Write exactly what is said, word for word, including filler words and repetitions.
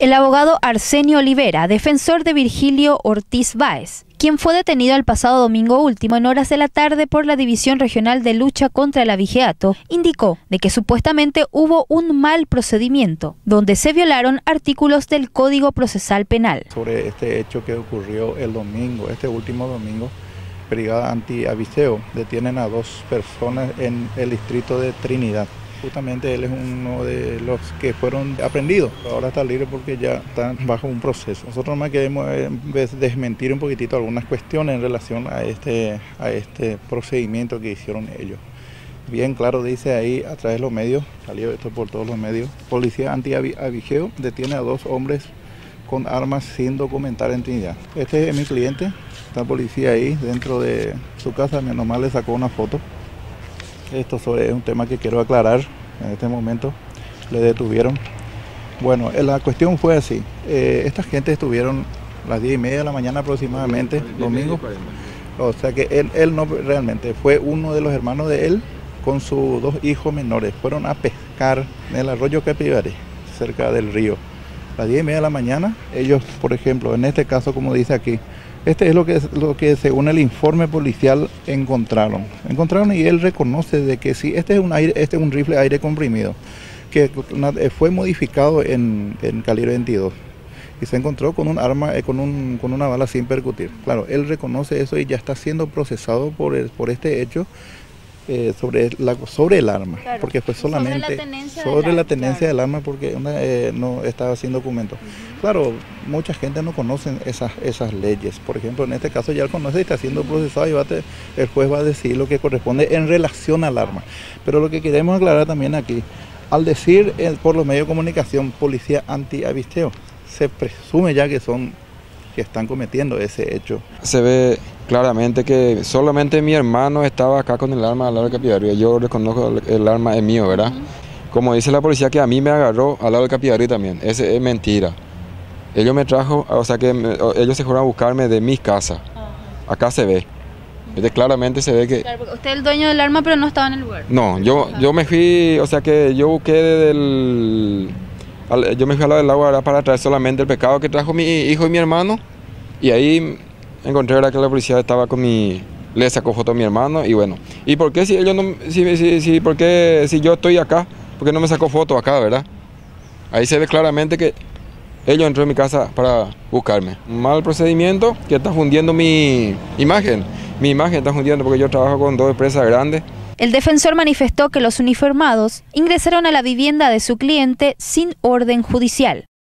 El abogado Arsenio Olivera, defensor de Virgilio Ortiz Báez, quien fue detenido el pasado domingo último en horas de la tarde por la División Regional de Lucha contra el Abigeato, indicó de que supuestamente hubo un mal procedimiento, donde se violaron artículos del Código Procesal Penal. Sobre este hecho que ocurrió el domingo, este último domingo, Brigada Anti-Abiseo detienen a dos personas en el distrito de Trinidad. Justamente él es uno de los que fueron aprendidos, ahora está libre porque ya está bajo un proceso. Nosotros más queremos eh, desmentir un poquitito algunas cuestiones en relación a este, a este procedimiento que hicieron ellos. Bien claro dice ahí a través de los medios, salió esto por todos los medios, Policía Anti-Abigeo detiene a dos hombres con armas sin documentar en Trinidad. Este es mi cliente, está policía ahí dentro de su casa, menos mal le sacó una foto. Esto sobre es un tema que quiero aclarar en este momento, le detuvieron. Bueno, la cuestión fue así, eh, esta gente estuvieron a las diez y media de la mañana aproximadamente, domingo, o sea que él, él no realmente, fue uno de los hermanos de él con sus dos hijos menores, fueron a pescar en el arroyo Capibare, cerca del río. A las diez y media de la mañana, ellos, por ejemplo, en este caso como dice aquí, este es lo que, lo que según el informe policial encontraron. Encontraron y él reconoce de que sí, este es un, aire, este es un rifle de aire comprimido, que fue modificado en, en calibre veintidós. Y se encontró con un arma, eh, con, un, con una bala sin percutir. Claro, él reconoce eso y ya está siendo procesado por, el, por este hecho eh, sobre, la, sobre el arma. Claro, porque fue solamente sobre la tenencia, sobre del, la tenencia claro. del arma porque una, eh, no estaba sin documento. Uh-huh. Claro, mucha gente no conoce esas, esas leyes. Por ejemplo, en este caso ya lo conoce y está siendo procesado y va a te, el juez va a decir lo que corresponde en relación al arma. Pero lo que queremos aclarar también aquí, al decir eh, por los medios de comunicación Policía Anti-Abisteo, se presume ya que son que están cometiendo ese hecho. Se ve claramente que solamente mi hermano estaba acá con el arma al lado del Capibare. Yo reconozco el arma es mío, ¿verdad? Uh-huh. Como dice la policía que a mí me agarró al lado del Capibare también. Ese es mentira. Ellos me trajo, o sea que me, ellos se fueron a buscarme de mi casa. Uh-huh. Acá se ve. Uh-huh. Claramente se ve que... Claro, porque usted es el dueño del arma pero no estaba en el lugar. No, yo, uh-huh. yo me fui, o sea que yo busqué del... Yo me fui al lado del agua para traer solamente el pescado que trajo mi hijo y mi hermano. Y ahí encontré ¿verdad? que la policía estaba con mi... Le sacó foto a mi hermano y bueno. ¿Y por qué si ellos no... Si, si, si, por qué, si yo estoy acá? ¿Por qué no me sacó foto acá, verdad? Ahí se ve claramente que ellos entró en mi casa para buscarme. Un mal procedimiento que está fundiendo mi imagen. Mi imagen está fundiendo porque yo trabajo con dos empresas grandes. El defensor manifestó que los uniformados ingresaron a la vivienda de su cliente sin orden judicial.